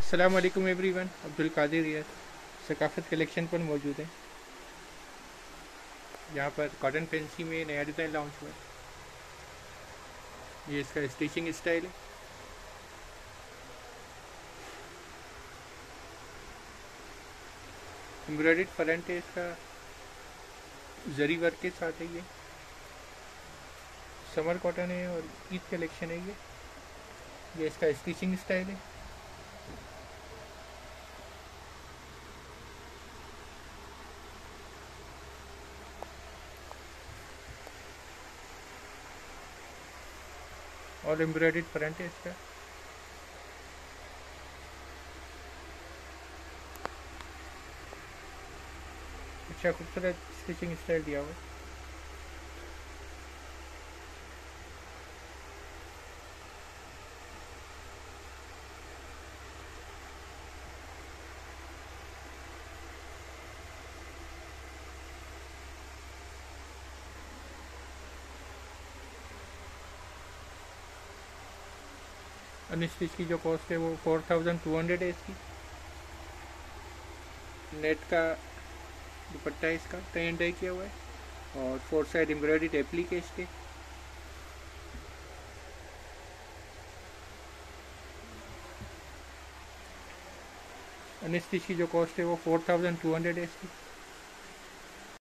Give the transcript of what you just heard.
अस्सलाम वालेकुम एवरीवन। अब्दुल कादिर यार सकाफ़त कलेक्शन पर मौजूद है। यहाँ पर कॉटन फैंसी में नया डिज़ाइन लॉन्च हुआ है। ये इसका स्टिचिंग स्टाइल है। एम्ब्रॉयडर्ड फ्रंट है इसका, जरी वर्क के साथ है। समर कॉटन है और ईद कलेक्शन है। ये इसका स्टिचिंग स्टाइल है। और एम्ब्रॉयडर्ड फ्रंट है इसका। अच्छा खूबसूरत स्टिचिंग स्टाइल दिया हुआ है। अनस्टिच की जो कॉस्ट है वो 4200 है इसकी। नेट का दुपट्टा है इसका, टाई एंड डाई किया हुआ है और फोर साइड एम्ब्रॉयडर्ड एप्लीक है इसके। अनस्टिच की जो कॉस्ट है वो 4200 है इसकी।